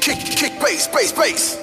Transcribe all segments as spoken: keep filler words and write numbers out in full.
kick, kick, bass, bass, bass.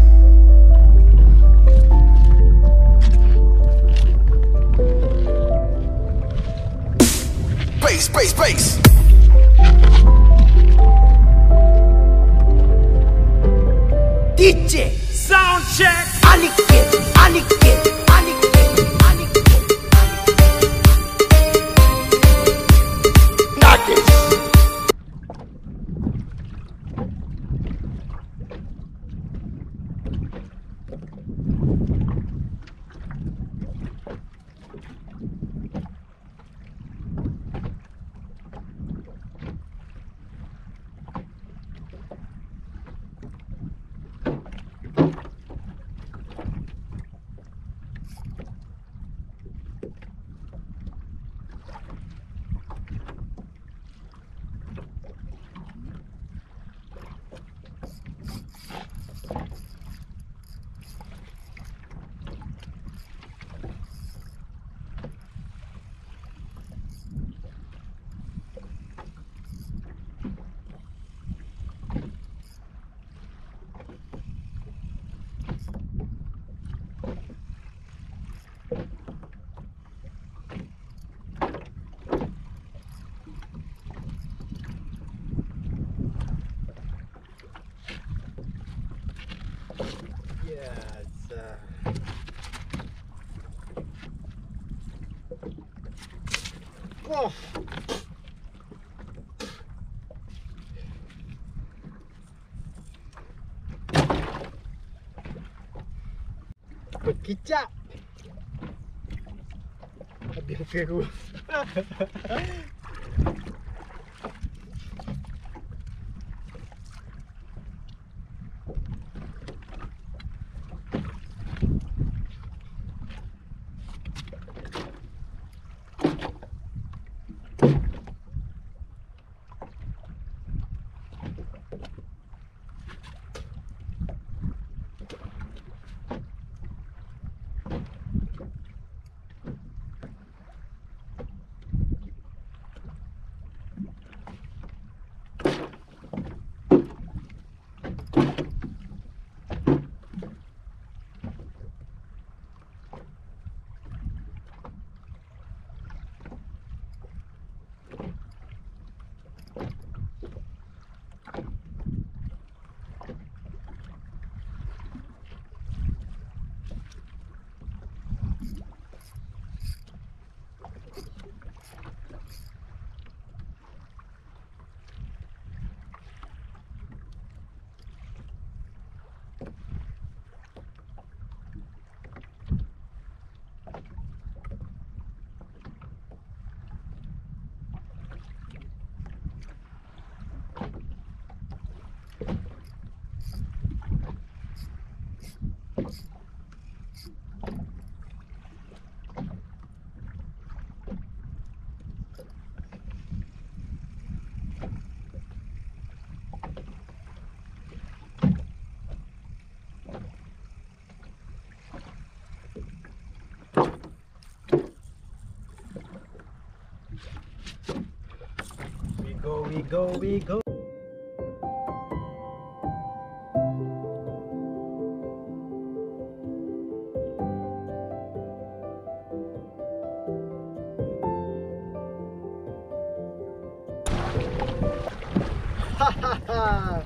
Bass, bass, bass. D J sound check. Anikit, Anikit, Anikit, Anikit. Nuggets. Yes. Uh... Oh. Berkicap. Habis aku. We go, we go, we go. Ha ha ha!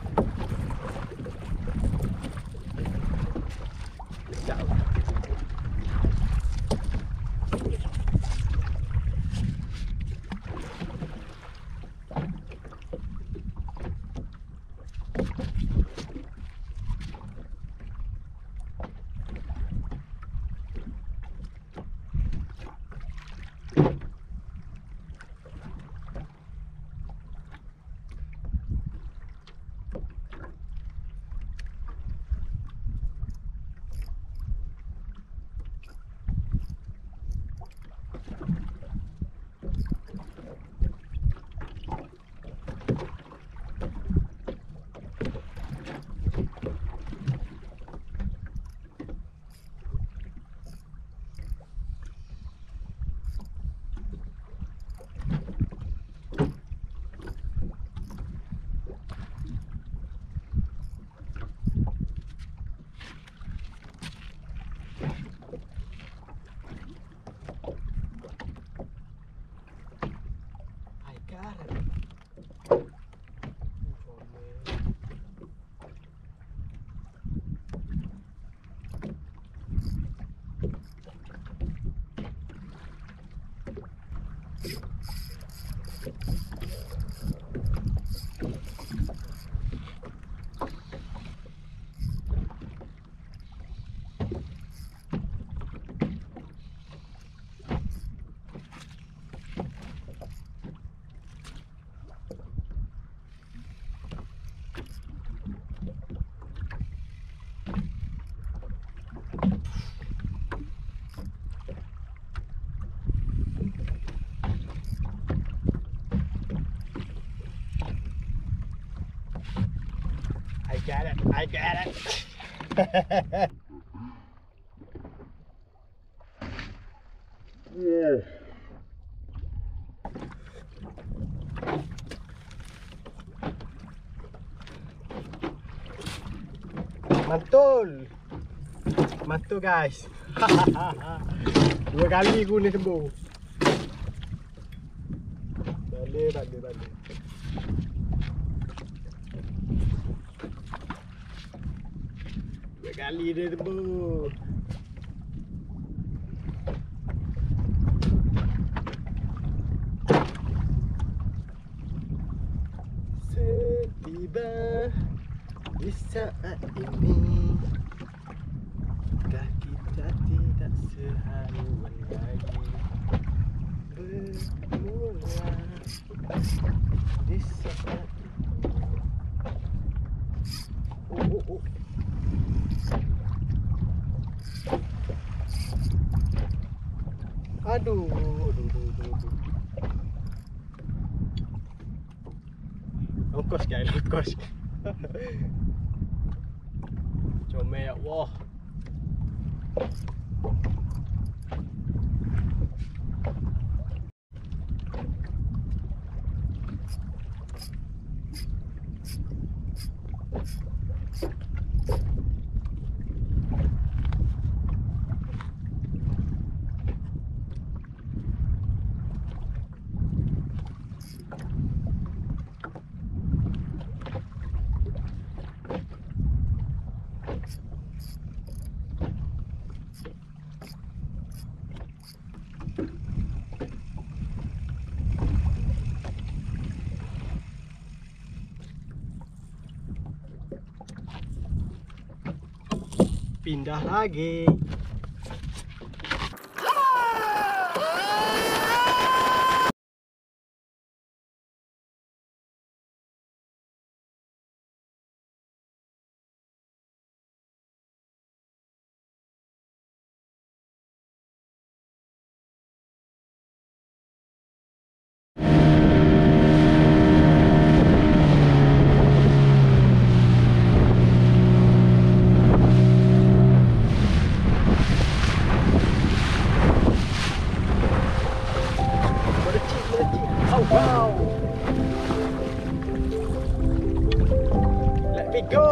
I got it, I got it. Yeah. Mantul. Mantul guys. Dua kali guna tembung. Balik, balik, balik. Dua kali dia tembung. Setiba di saat ini, dah kita tidak seharuan lagi. Bermula di saat ini. Oh, oh, oh. Aduh, aduh, aduh, aduh, aduh. Longkos guys, longkos. Comel ya Allah. Pindah lagi. Oh wow! Let me go!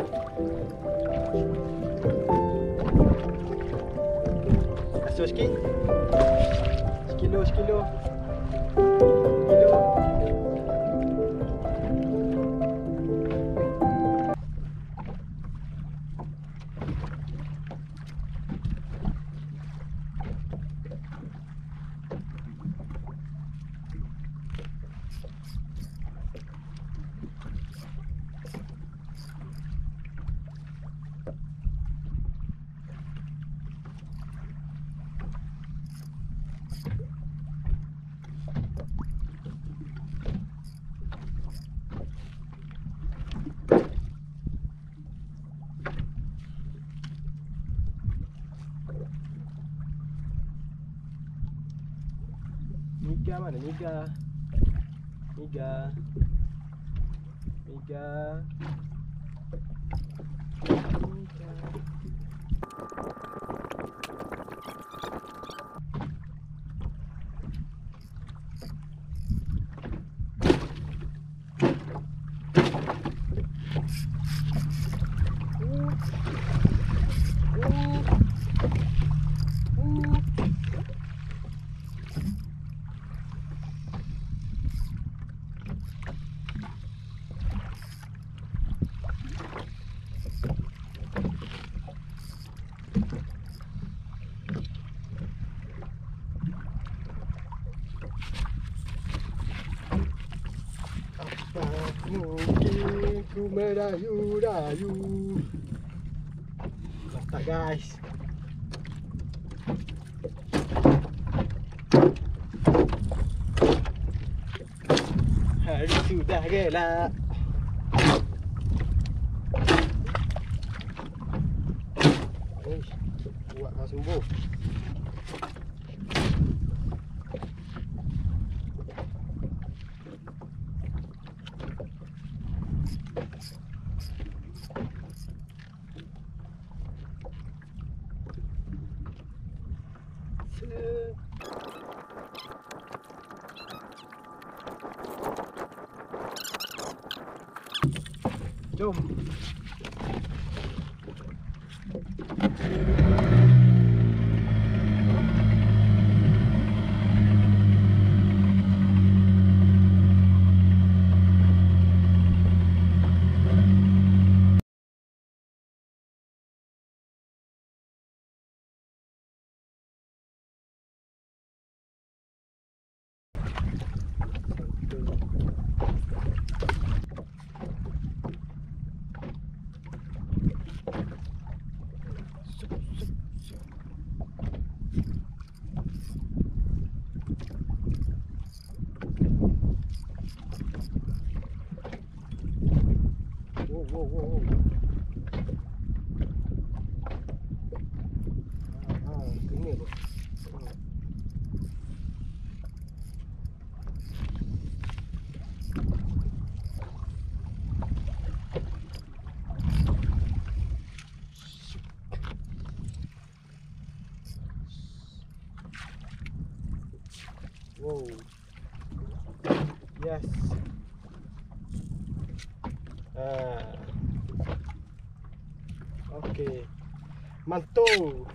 Masuk sikit. Sekilo, sekilo. Sekilo. Niga mana? Niga. Niga. Niga. Niga. Mungkin ku merayu-rayu. Mantap guys. Hari sudah gelap. Eish, buat kau sembuh. Jom. Wow, wow, wow. Ah, ah, kena tu. Hmm. Wow. Yes. Ah. Okey. Mantul.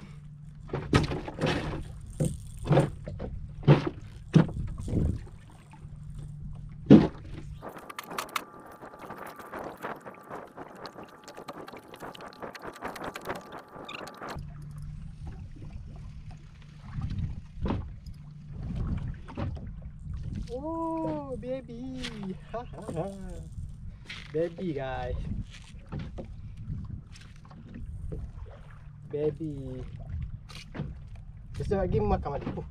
Oh, baby. Ha ha ha. Baby guys. Baby. Besok lagi makan mandi. Oh.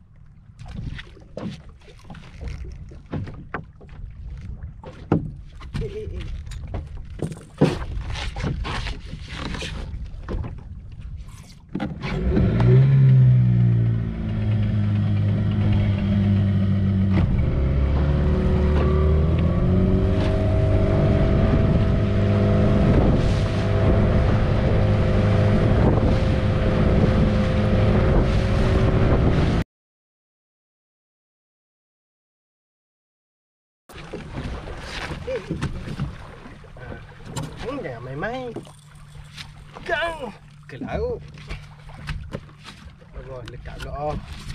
Eh eh eh. Eh. Ah, jangan main-main. Gang ke laut. Allah, lekat pula. Oh.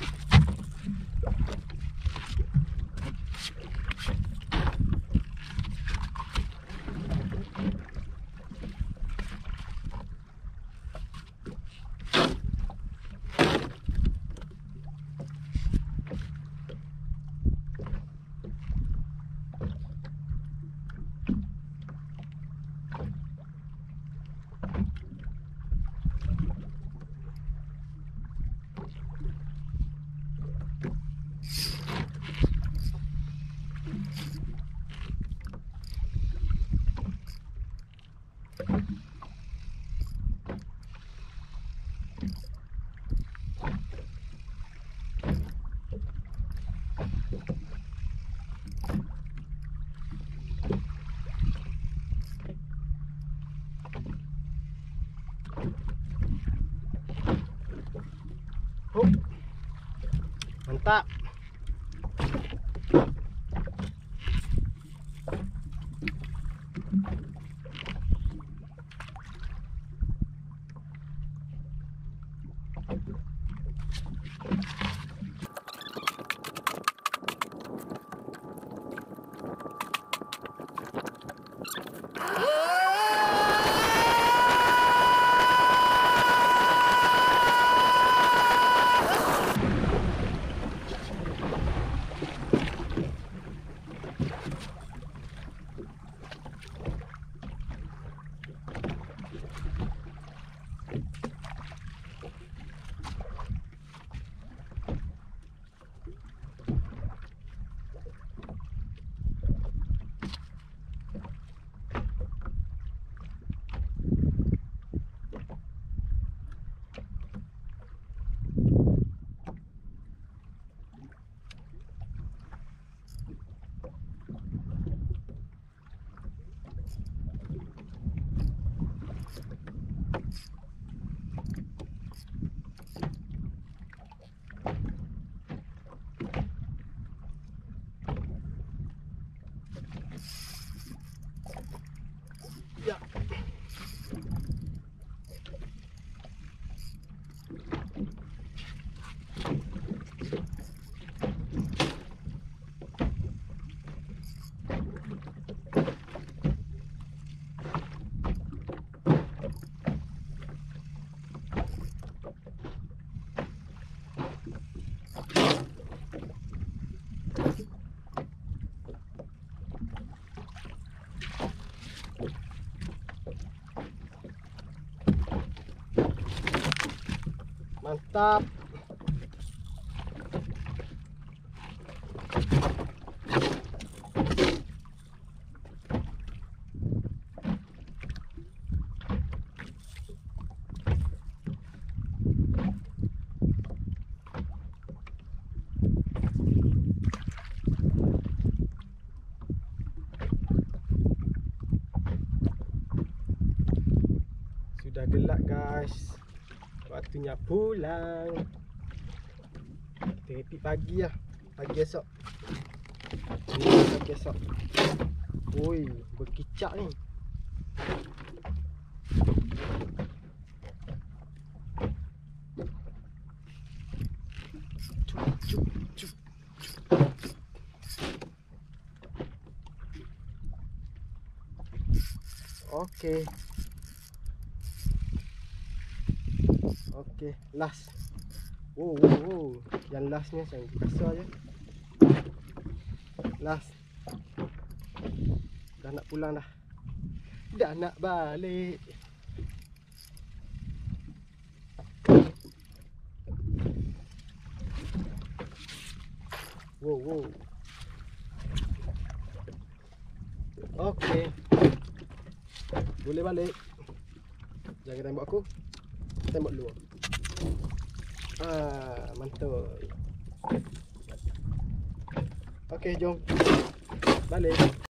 Oh. Mantap. Mantap. Sudah gelap guys, waktunya pulang. Kita repeat pagi lah, pagi esok. Ini pagi esok. Oi, berkicak ni. Cup, cup, cup, cup. Okey. Okey, last. Oh, oh, oh. Yang lastnya saya kasar je. Last. Dah nak pulang dah. Dah nak balik. Wow, wow. Okey. Boleh balik. Jangan tembak aku. Tembak luar. Ah, mantul. Okey, jom. Balik.